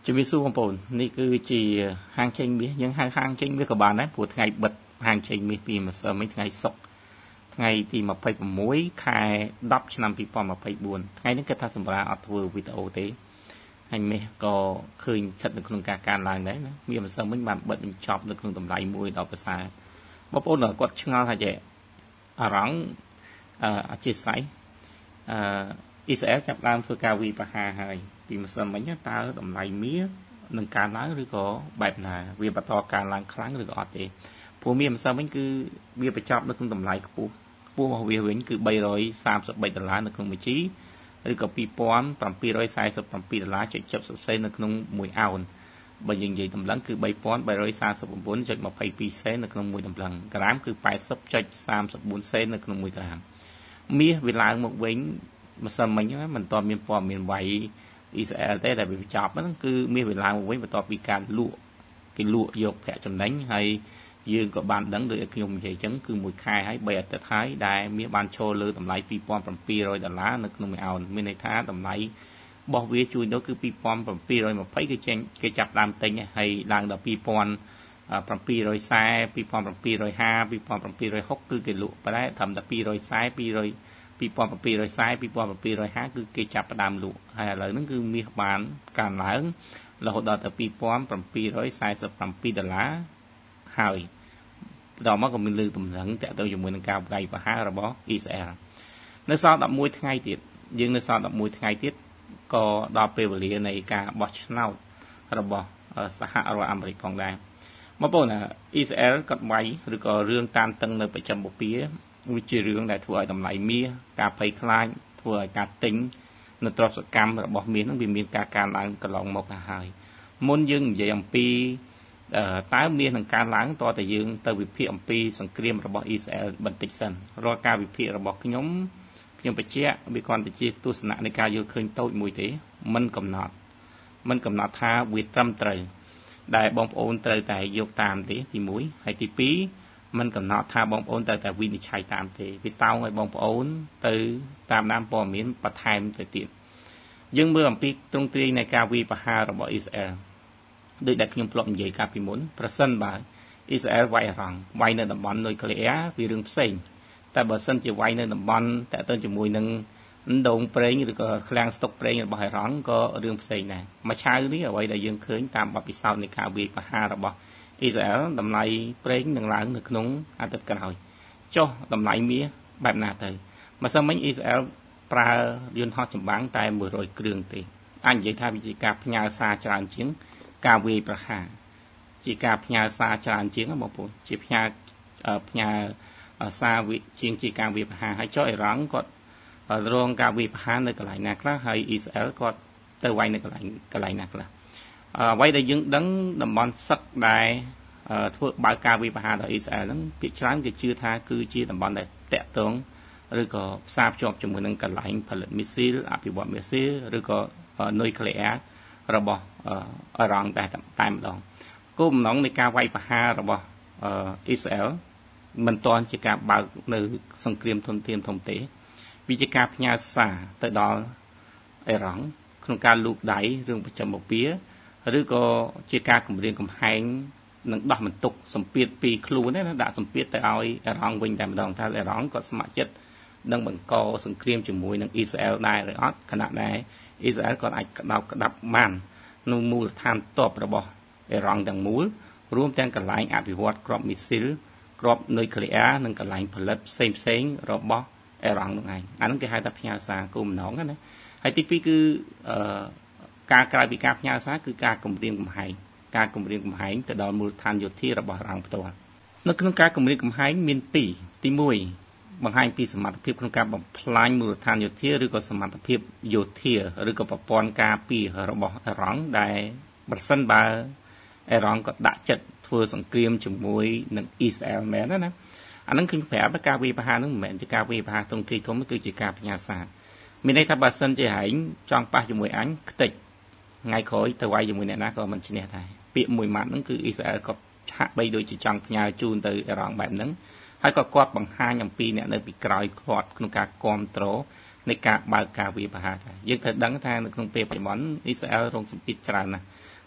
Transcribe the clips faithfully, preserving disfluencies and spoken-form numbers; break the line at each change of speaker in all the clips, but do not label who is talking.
ជំរាបសួរបងប្អូននេះគឺជាហាងចេញមាសយើងហៅហាងចេញមាសក៏បានដែរព្រោះថ្ងៃបិទហាងចេញមាសពីម្សិលមិញថ្ងៃសុក្រថ្ងៃទីยี่สิบหกខែដប់ឆ្នាំยี่สิบยี่สิบสี่ថ្ងៃនេះគេថាសម្រាប់អត់ធ្វើវីដេអូទេហើយមាសក៏ឃើញស្ថិតនៅក្នុងការកើនឡើងដែរណាមានម្សិលមិញបានបិទបញ្ចប់នៅក្នុងតម្លៃមួយដល់ភាសាបងប្អូនគាត់ឆ្ងល់ថាចេះអារម្មណ៍អធិស្ឋានអឺអ៊ីស្រាអែលចាប់ដើមធ្វើការវិបហាហើយពីម្សិលមិញតើតម្លៃមាសនឹងកើនឡើងឬក៏បែបណាវាបន្តកើនឡើងខ្លាំងឬក៏អត់ទេព្រោះមាសម្សិលមិញគឺវាបញ្ចប់នៅក្នុងតម្លៃខ្ពស់ខ្ពស់របស់វាវិញគឺបីរយសាមសិបបីដុល្លារនៅក្នុងមួយជីឬក៏ពីរពាន់ប្រាំពីររយសែសិបប្រាំពីរដុល្លារចុចជិបសិបសេននៅក្នុងមួយអោនបើយើងនិយាយតម្លឹងគឺបីពាន់បីរយសាមសិប៩ចុចម្ភៃពីរសេននៅក្នុងមួយតម្លឹងក្រាមគឺแปดสิบចុចសាមសិបបួនសេននៅក្នុងមួយក្រាមមាសវាឡើងមកវិញម្សិលមិញហ្នឹងមិនទាន់មានព័ត៌មានវាយអ៊ីស្រាអែលទេដែលវាបញ្ចប់ហ្នឹងគឺមាសវាឡើងមកវិញបន្ទាប់ពីការលក់គេលក់យកប្រាក់ចំណេញហើយយើងក៏បានដឹងដូចខ្ញុំនិយាយអញ្ចឹងគឺមួយខែហើយបីអាទិត្យហើយដែលមាសបានឈរលើតម្លៃពីរពាន់ប្រាំពីររយដុល្លារនៅក្នុងមួយអោនមានន័យថាតម្លៃរបស់វាជួយទៅគឺពីរពាន់ប្រាំពីររយម្ភៃគឺចេញគេចាប់ដើមទិញហើយឡើងដល់ពីរពាន់ប្រាំពីររយសែពីរពាន់ប្រាំពីររយហាពីរពាន់ប្រាំពីររយហុកគឺគេលក់ប៉ុន្តែត្រឹមតែពីររយសែពីររយពីរពាន់ប្រាំពីររយសែពីរពាន់ប្រាំពីររយហាគឺគេចាប់ផ្ដើមលក់ហើយឥឡូវហ្នឹងគឺមាសបានកើនឡើងរហូតដល់ទៅពីរពាន់ប្រាំពីររយសែសិបប្រាំពីរដុល្លារហើយដល់មកក៏មានលើតម្រឹងតាក់ទងជាមួយនឹងការវាយប្រហាររបស់អ៊ីស្រាអែលនៅសល់ដប់មួយថ្ងៃទៀតយើងនៅសល់ដប់មួយថ្ងៃទៀតក៏ដល់ពេលវេលានៃការបោះឆ្នោតរបស់សហរដ្ឋអាមេរិកផងដែរបងប្អូនអ៊ីស្រាអែលក៏វាយឬក៏រឿងតានតឹងនៅបច្ចឹមបពាវាជារឿងដែលធ្វើឲ្យតម្លៃមាសការភ័យខ្លាចធ្វើឲ្យការទិញនៅទ្រព្យសកម្មរបស់មាសហ្នឹងវាមានការកើនឡើងកន្លងមកហើយមុនយើងនិយាយអំពីតើមាសនឹងកើនឡើងតើតើយើងទៅវិភាគអំពីសង្គ្រាមរបស់អ៊ីស្រាអែលបន្តិចសិនរាល់ការវិភាគរបស់ខ្ញុំខ្ញុំបញ្ជាក់វាគ្រាន់តែជាទស្សនៈនៃការយល់ឃើញតូចមួយទេមិនកំណត់មិនកំណត់ថាវាត្រឹមត្រូវដែលបងប្អូនត្រូវតែយកតាមទេទីមួយហើយទីពីរមិនកំណត់ថាបងប្អូនត្រូវតែវិនិច្ឆ័យតាមទេវាតោងឲ្យបងប្អូនទៅតាមដានព័ត៌មានបន្ថែមទៅទៀតយើងមើលអំពីទ្រង់ទ្រាយនៃការវាយប្រហាររបស់អ៊ីស្រាអែលដោយដែលខ្ញុំធ្លាប់និយាយកាលពីមុនប្រសិនបើអ៊ីស្រាអែលវាយអារ៉ង់វាយនៅតំបន់នុយក្លេអ៊ែរវារឿងផ្សេងតែបើសិនជាវាយនៅតំបន់តើទៅជាមួយនឹងដងប្រេងឬក៏ឃ្លាំងស្តុកប្រេងរបស់អារ៉ង់ក៏រឿងផ្សេងដែរមួយឆាវនេះអ្វីដែលយើងឃើញតាមបទពិសោធន៍នៃការវាយប្រហាររបស់អ៊ីស្រាអែលតម្លៃប្រេងនឹងឡើងនៅក្នុងអាទិត្យក្រោយចុះតម្លៃមាសបែបណាទៅម្សិលមិញអ៊ីស្រាអែលប្រើយន្តហោះចម្បាំងតែមួយរយគ្រឿងទេអាចនិយាយថាវាជាការផ្ញើសារច្រើនជាងការវាយប្រហារជាការផ្ញើសារច្រើនជាងបងប្អូនជាផ្ញើផ្ញើសារវិជាងជាការវាយប្រហារហើយចុះអ៊ីរ៉ង់គាត់រងការវាយប្រហារនៅកន្លែងណាខ្លះហើយអ៊ីស្រាអែលគាត់ទៅវាយនៅកន្លែងកន្លែងណាខ្លះអ្វីដែលយើងដឹងតំបន់សឹកដែលធ្វើបើកការវាយប្រហារដល់អ៊ីស្រាអែលហ្នឹងភាគច្រើនគេជឿថាគឺជាតំបន់ដែលតាក់ទងឬក៏ផ្សារភ្ជាប់ជាមួយនឹងកន្លែងផលិតមីស៊ីលអភិវឌ្ឍមីស៊ីលឬក៏នុយក្លេអ៊ែររបស់អ៊ីរ៉ង់តែតែម្ដងគោលបំណងនៃការវាយប្រហាររបស់អ៊ីស្រាអែលមិនទាន់ជាការបើកនៅសង្គ្រាមធនធានធំទេវាជាការផ្ញើសារទៅដល់អ៊ីរ៉ង់ក្នុងការលូកដៃរឿងបច្ចឹមបពាឬក៏ជាការគម្រាមកំហែងនឹងដោះបន្ទុកសម្ពាធពីខ្លួនណាដាក់សម្ពាធទៅឲ្យអ៊ីរ៉ង់វិញតែម្ដងថាអ៊ីរ៉ង់ក៏ស្ម័គ្រចិត្តនឹងបង្កសង្គ្រាមជាមួយនឹងអ៊ីស្រាអែលដែរឬអត់ខណៈដែលអ៊ីស្រាអែលក៏អាចក្តោបក្តាប់បាននៅមូលដ្ឋានទ័ពរបស់អ៊ីរ៉ង់ទាំងមូលរួមទាំងកន្លែងអភិវឌ្ឍគ្រាប់មីស៊ីលគ្រាប់នុយក្លេអ៊ែរនិងកន្លែងផលិតផ្សេងផ្សេងរបស់អ៊ីរ៉ង់ហ្នឹងឯងអាហ្នឹងគេហៅថាផ្ញើសារគោលបំណងណាហើយទីពីរគឺអឺការក្រៅពីការផ្ញើសារគឺការគម្រាមកំហែងការគម្រាមកំហែងទៅដល់មូលដ្ឋានយោធារបស់អ៊ីរ៉ង់ផ្ទាល់នៅក្នុងការគម្រាមកំហែងមានពីរទីមួយបង្ហាញពីសមត្ថភាពក្នុងការបំផ្លាញមូលដ្ឋានយោធាឬក៏សមត្ថភាពយោធាឬក៏ប្រព័ន្ធការពាររបស់អ៊ីរ៉ង់ដែលប្រសិនបើអ៊ីរ៉ង់ក៏ដាក់ចិត្តធ្វើសង្គ្រាមជាមួយនឹងអ៊ីស្រាអែលមែនណាអាហ្នឹងគឺប្រាប់ថាការវាយប្រហារហ្នឹងមិនមែនជាការវាយប្រហារទ្រង់ទ្រាយធំគឺជាការផ្ញើសារមានន័យថាបើសិនជាហែងចង់ប៉ះជាមួយអញខ្ទេចថ្ងៃក្រោយទៅវាយជាមួយអ្នកណាក៏មិនឈ្នះដែរពាក្យមួយម៉ាត់ហ្នឹងគឺអ៊ីស្រាអែលក៏ហាក់បីដូចជាចង់ផ្ញើជូនទៅអ៊ីរ៉ង់បែបហ្នឹងហើយក៏គាត់បង្ហាញអំពីអ្នកនៅពីក្រោយគាត់ក្នុងការគ្រប់គ្រងនៃការបើកការវាយប្រហារដែរយើងត្រូវដឹងថានៅក្នុងពេលបច្ចុប្បន្នអ៊ីស្រាអែលរងសម្ពាធច្រើនណាស់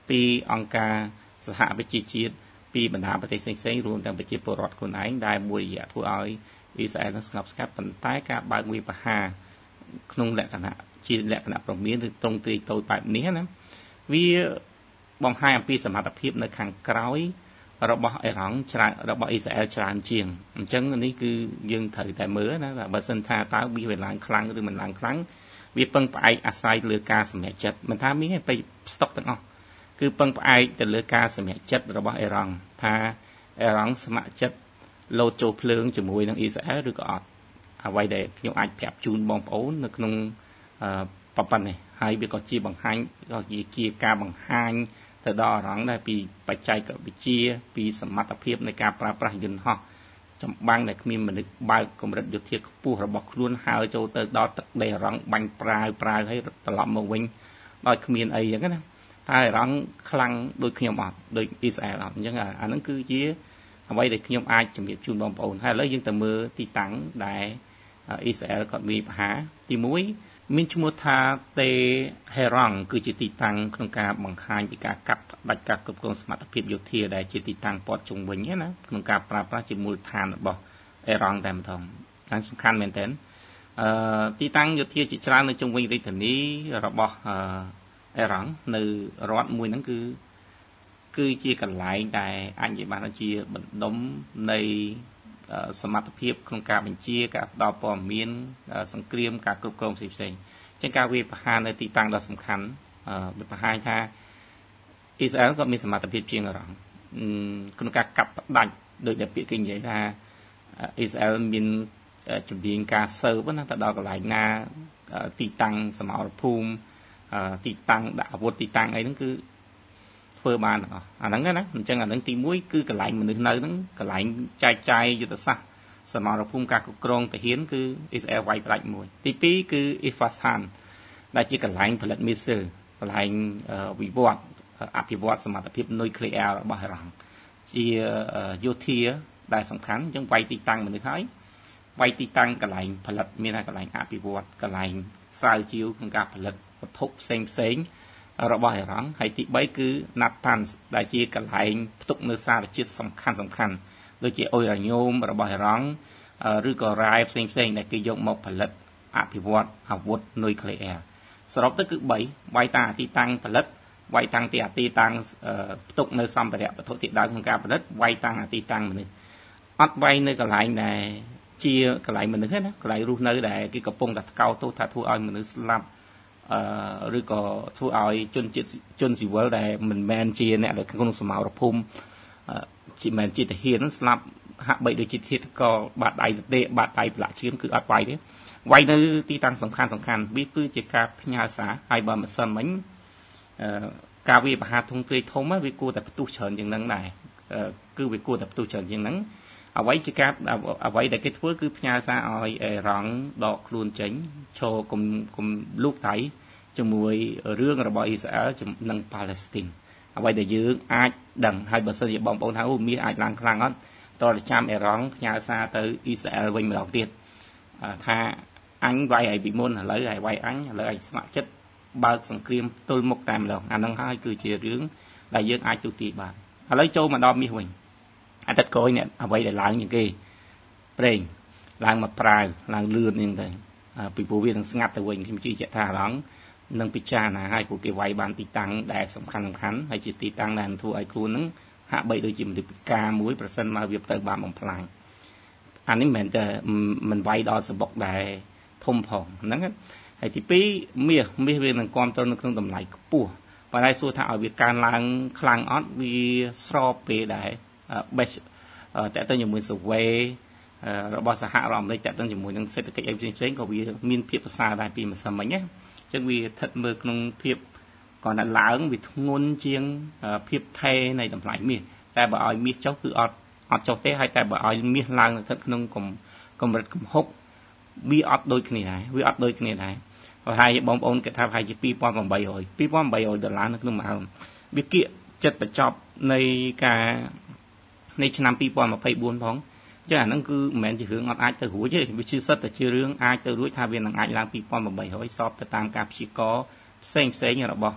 ពីអង្គការសហប្រជាជាតិពីបណ្ដាប្រទេសផ្សេងៗរួមទាំងប្រជាពលរដ្ឋខ្លួនឯងដែលមួយរយៈធ្វើឲ្យអ៊ីស្រាអែលនឹងស្ងប់ស្ងាត់ប៉ុន្តែការបើកវាប្រហារក្នុងលក្ខណៈជាលក្ខណៈប្រមានឬត្រង់ទ្រាយតូចបែបនេះណាវាបង្ហាញអំពីសមត្ថភាពនៅខាងក្រោយរបស់អ៊ីរ៉ង់ច្រើនរបស់អ៊ីស្រាអែលច្រើនជាងអញ្ចឹងនេះគឺយើងត្រូវតែមើលណាបើសិនថាតើវាវាឡើងខ្លាំងឬមិនឡើងខ្លាំងវាពឹងផ្អែកអាស្រ័យលើការសម្រេចចិត្តមិនថាមានទេស្តុកទាំងអស់គឺពឹងផ្អែកទៅលើការសម្រេចចិត្តរបស់អ៊ីរ៉ង់ថាអ៊ីរ៉ង់ស្ម័គ្រចិត្តលោតចូលភ្លើងជាមួយនឹងអ៊ីស្រាអែលឬក៏អត់អ្វីដែលខ្ញុំអាចប្រាប់ជូនបងប្អូននៅក្នុងអឺប៉ុណ្ណេះហើយវាក៏ជាបង្ហាញក៏ជាការបង្ហាញទៅដល់អ៊ីរ៉ង់ដែរពីបច្ចេកវិទ្យាពីសមត្ថភាពនៃការប្រើប្រាស់យន្តហោះចម្បាំងដែលគ្មានមនុស្សបើកកម្រិតយុទ្ធសាស្ត្រខ្ពស់របស់ខ្លួនហើរចូលទៅដល់ទឹកដីអ៊ីរ៉ង់បាញ់ប្រាវប្រាវហើយត្រឡប់មកវិញដោយគ្មានអីអញ្ចឹងណាតែអ៊ីរ៉ង់ខ្លាំងដូចខ្ញុំអត់ដូចអ៊ីស្រាអែលអត់អញ្ចឹងអាហ្នឹងគឺជាអ្វីដែលខ្ញុំអាចជំរាបជូនបងប្អូនហើយឥឡូវយើងទៅមើលទីតាំងដែលអ៊ីស្រាអែលគាត់វាយប្រហារទីមួយមានឈ្មោះថាតេហេរ៉ង់គឺជាទីតាំងក្នុងការបង្ហាញពីការកាត់ផ្ដាច់ការគ្រប់គ្រងសមត្ថភាពយោធាដែលជាទីតាំងព័ទ្ធជុំវិញណាក្នុងការប្រើប្រាស់ជាមូលដ្ឋានរបស់អេរ៉ង់តែម្ដងហ្នឹងសំខាន់មែនទែនអឺទីតាំងយោធាជាច្រើននៅជុំវិញរាជធានីរបស់អឺអេរ៉ង់នៅរដ្ឋមួយហ្នឹងគឺគឺជាកន្លែងដែលអាចនិយាយបានថាជាបណ្ដុំនៃសមត្ថភាពក្នុងការបញ្ជាការផ្ដល់ព័ត៌មានសង្គ្រាមការគ្រប់គ្រងផ្សេងៗអញ្ចឹងការវាយប្រហារនៅទីតាំងដ៏សំខាន់វាបង្ហាញថាអ៊ីស្រាអែលក៏មានសមត្ថភាពជាងអ៊ីរ៉ង់ក្នុងការកាប់ផ្ដាច់ដោយដែលពាក្យគេនិយាយថាអ៊ីស្រាអែលមានជំនាញការសើបណាទៅដល់កន្លែងណាទីតាំងសមរភូមិទីតាំងដាក់អាវុធទីតាំងអីហ្នឹងគឺធ្វើបានទាំងអស់អាហ្នឹងណាអញ្ចឹងអាហ្នឹងទីមួយគឺកន្លែងមនុស្សនៅហ្នឹងកន្លែងចែកចាយយុទ្ធសាស្ត្រសមរភូមិការគ្រប់គ្រងទាហានគឺអ៊ីស្រាអែលវាយផ្ដាច់មួយទីពីរគឺអ៊ីហ្វាសានដែលជាកន្លែងផលិតមីស៊ីលកន្លែងវិវត្តអភិវឌ្ឍសមត្ថភាពនុយក្លេអ៊ែររបស់អ៊ីរ៉ង់ជាយោធាដែលសំខាន់អញ្ចឹងវាយទីតាំងមនុស្សហើយវាយទីតាំងកន្លែងផលិតមានថាកន្លែងអភិវឌ្ឍកន្លែងស្រាវជ្រាវក្នុងការផលិតវត្ថុផ្សេងផ្សេងរបស់អ៊ីរ៉ង់ហើយទីបីគឺ Natanz ដែលជាកន្លែងផ្ទុកនៅសារជាតិសំខាន់សំខាន់ដូចជាអ៊ុយរ៉ាញ៉ូមរបស់អ៊ីរ៉ង់ឬក៏រ៉ែផ្សេងផ្សេងដែលគេយកមកផលិតអភិវឌ្ឍអាវុធនុយក្លេអ៊ែរសរុបទៅគឺបីវាយតាំងទីតាំងផលិតវាយតាំងទីអាទីតាំងផ្ទុកនៅសម្ភារៈវត្ថុធាតុដើមក្នុងការផលិតវាយតាំងអាទីតាំងមនុស្សអត់វាយនៅកន្លែងដែលជាកន្លែងមនុស្សទេណាកន្លែងរស់នៅដែលគេកំពុងតែស្កោតទោសថាធ្វើឲ្យមនុស្សស្លាប់អឺឬក៏ធ្វើឲ្យជនជាតិជនស៊ីវិលដែលមិនមែនជាអ្នកនៅក្នុងសមរភូមិជាមិនជាទាហានស្លាប់ហាក់បីដូចជាធាតុកបាត់ដៃទេបាត់ដៃប្រឡាក់ឈាមគឺអត់វាយទេវាយនៅទីតាំងសំខាន់សំខាន់វាគឺជាការផ្ញើសារហើយបើមិនសិនមិញអឺការវាប្រហារធំទ្រាយធំវាគួរតែផ្ទុះច្រើនជាងហ្នឹងដែរគឺវាគួរតែផ្ទុះច្រើនជាងហ្នឹងអ្វីជាការអ្វីដែលគេធ្វើគឺផ្ញើសារឲ្យអ៊ីរ៉ង់ដកខ្លួនចេញឈរគុំគុំលូកដៃជាមួយរឿងរបស់អ៊ីស្រាអែលនិងប៉ាឡេស្ទីនអ្វីដែលយើងអាចដឹងហើយបើសិនជាបងប្អូនថាអូមាសអាចឡើងខ្លាំងអត់តើចាំអ៊ីរ៉ង់ផ្ញើសារទៅអ៊ីស្រាអែលវិញម្ដងទៀតថាអញវាយឲ្យពីមុនឥឡូវឲ្យវាយអញឥឡូវឲ្យស្ម័គ្រចិត្តបើកសង្គ្រាមទល់មុខតែម្ដងអាហ្នឹងហើយគឺជារឿងដែលយើងអាចទូទាយបានឥឡូវចូលមកដល់មាសវិញអាទិត្យក្រោយនេះអ្វីដែលឡើងជាងគេប្រេងឡើងមកប្រាវឡើងលឿនហ្នឹងទៅពីព្រោះវានឹងស្ងាត់ទៅវិញខ្ញុំជឿជាក់ថាអារម្មណ៍នឹងពិចារណាឲ្យពួកគេវាយបានទីតាំងដែលសំខាន់សំខាន់ហើយជាទីតាំងដែលធ្វើឲ្យខ្លួននឹងហាក់បីដូចជាមនុស្សពិការមួយប្រសិនមកវាទៅបានបំផ្លាញអានេះមិនមែនតែមិនវាយដល់សបុកដែលធំផងហ្នឹងហើយទីពីរមាសមាសវានឹងគ្រប់គ្រងនៅក្នុងតម្លៃខ្ពស់ប៉ុន្តែសួរថាឲ្យវាកើនឡើងខ្លាំងអត់វាស្របពេលដែល best តើតើជាមួយ survey របស់សហរដ្ឋអាមេរិកតើតើជាមួយនឹងសេដ្ឋកិច្ចអីផ្សេងៗក៏វាមានភាពប្រសើរដែរពីម្សិលមិញណាអញ្ចឹងវាស្ថិតមើលក្នុងភាពcòn làឡើងវាធ្ងន់ជាងភាពថេរនៃតម្លៃមាសតែបើឲ្យមាសចុះគឺអត់អត់ចុះទេហើយតែបើឲ្យមាសឡើងស្ថិតក្នុងកម្រិតកំហុកវាអត់ដូចគ្នាដែរវាអត់ដូចគ្នាដែរហើយបងប្អូនគេថាប្រហែលជាtwo thousand eight hundred two thousand eight hundredដុល្លារនៅក្នុងមួយអង្គវាគៀកចិត្តបញ្ចប់នៃការនៃឆ្នាំtwo thousand twenty-fourផងចឹងអាហ្នឹងគឺមិនមែនជារឿងអត់អាចទៅរួចទេវាជាសិតតែជារឿងអាចទៅរួចថាវានឹងអាចឡើងtwo thousand eight hundredស្របទៅតាមការព្យាករណ៍ផ្សេងផ្សេងរបស់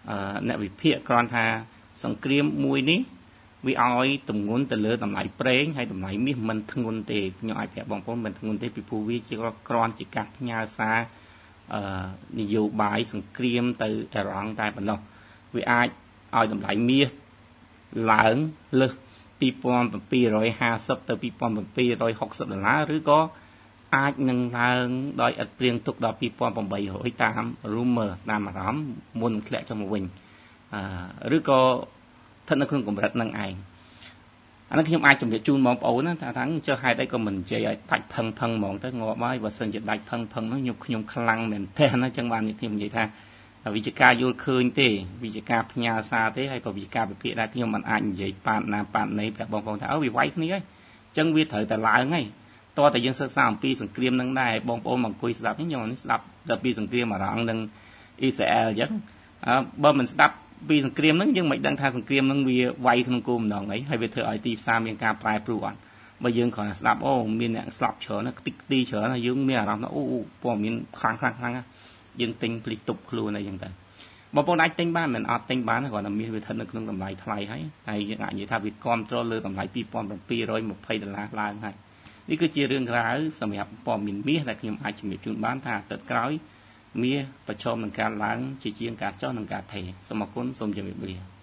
អ្នកវិភាគគ្រាន់ថាសង្គ្រាមមួយនេះវាឲ្យទំងន់ទៅលើតម្លៃប្រេងហើយតម្លៃមាសមិនធ្ងន់ទេខ្ញុំអាចប្រាប់បងប្អូនមិនធ្ងន់ទេពីព្រោះវាជាគ្រាន់ជាការផ្ញើសារអឺនយោបាយសង្គ្រាមទៅអ៊ីរ៉ង់តែប៉ុណ្ណោះវាអាចឲ្យតម្លៃមាសឡើងលើសពីរពាន់bảyរយห้าสิบទៅពីរពាន់bảyរយหกสิบដុល្លារឬក៏អាចនឹងឡើងដោយឥតព្រៀងទុកដល់ពីរពាន់แปดร้อยតាម rumor តាមអារម្មណ៍មុននឹងធ្លាក់ចុះមកវិញអឺឬក៏ស្ថិតនៅក្នុងកម្រិតនឹងឯងអានេះខ្ញុំអាចជម្រាបជូនបងប្អូនណាថាថាចុះហេតុអីក៏មិននិយាយឲ្យដាច់ផឹងផឹងហ្មងទៅងាប់ហើយបើសិនជាដាច់ផឹងផឹងនោះខ្ញុំខ្ញុំខ្លាំងមែនទេណាចឹងបានខ្ញុំនិយាយថាវិជាការយល់ឃើញទេវិជាការផ្ញើសារទេហើយក៏វិជាការវិភាគដែរខ្ញុំមិនអាចនិយាយប៉ាតណាប៉ាតណីប្រាប់បងប្អូនថាអើវាវាយគ្នាហើយចឹងវាត្រូវតែឡើងហើយតើតែយើងសិក្សាអំពីសង្គ្រាមនឹងដែរបងប្អូនមកអង្គុយស្ដាប់នេះខ្ញុំនេះស្ដាប់ដល់ពីសង្គ្រាមអារ៉ង់និងអ៊ីស្រាអែលអញ្ចឹងបើមិនស្ដាប់ពីសង្គ្រាមហ្នឹងយើងមិនដឹងថាសង្គ្រាមហ្នឹងវាវាយក្នុងគោលម្ដងអីហើយវាធ្វើឲ្យទីផ្សារមានការប្រែប្រួលអត់បើយើងគ្រាន់តែស្ដាប់អូមានអ្នកស្លាប់ច្រើនខ្ទេចខ្ទីច្រើនហើយយើងមានអារម្មណ៍ថាអូព័ត៌មានខ្លាំងខ្លាំងខ្លាំងយើងទិញភ្លេចទប់ខ្លួនអីចឹងទៅបងប្អូនអាចទិញបានមិនអត់ទិញបានគ្រាន់តែមានវាស្ថិតនៅក្នុងតម្លៃថ្លៃហើយហើយយើងអាចនិយាយថាវាគ្រប់គ្រងលើតម្លៃពីរពាន់bảyរយยี่สิบដុល្លារឡើងហើយនេះគឺជារឿងរ៉ាវសម្រាប់ព័ត៌មានមាសដែលខ្ញុំអាចជំរាបជូនបានថាទឹកក្រោយមាសប្រឈមនឹងការឡើងជាជាងការចុះនិងការថេសូមអរគុណសូមជម្រាបលា